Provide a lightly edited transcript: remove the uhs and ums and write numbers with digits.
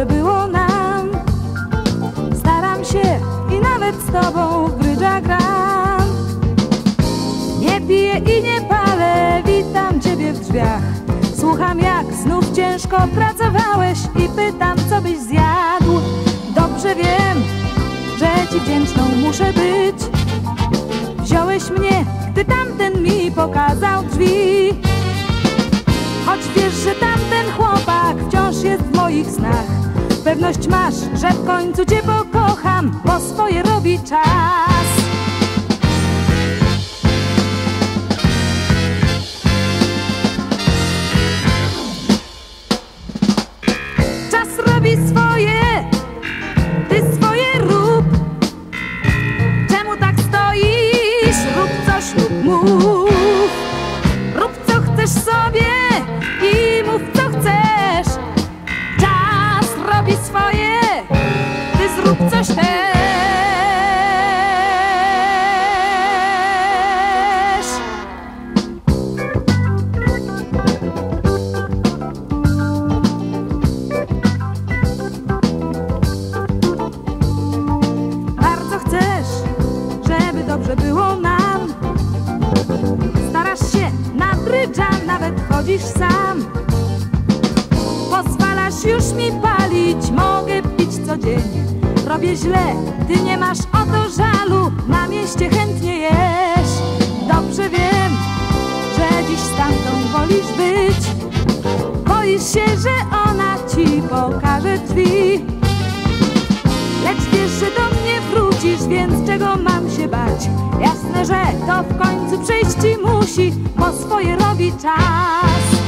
dobrze było nam. Staram się i nawet z tobą w brydża gram. Nie piję i nie palę, witam ciebie w drzwiach. Słucham, jak znów ciężko pracowałeś i pytam, co byś zjadł. Dobrze wiem, że ci wdzięczną muszę być. Wziąłeś mnie, gdy tamten mi pokazał drzwi. Choć wiesz, że tamten chłopak wciąż jest w moich snach, pewność masz, że w końcu cię pokocham, bo swoje robi czas. Czas robi swoje, ty swoje rób. Czemu tak stoisz? Rób coś lub mów. Rób co chcesz sobie i mów co chcesz. Czas robi swoje, ty zrób coś też. Bardzo chcesz, żeby dobrze było nam. Starasz się na brydża, nawet chodzisz sam. Pozwalasz już mi palić, mogę pić codziennie. Robię źle, ty nie masz o to żalu, na mieście chętnie jesz. Dobrze wiem, że dziś stamtąd wolisz być. Boisz się, że ona ci pokaże drzwi. Lecz wiesz, że do mnie wrócisz, więc czego mam się bać? Jasne, że to w końcu przyjść ci musi, bo swoje robi czas.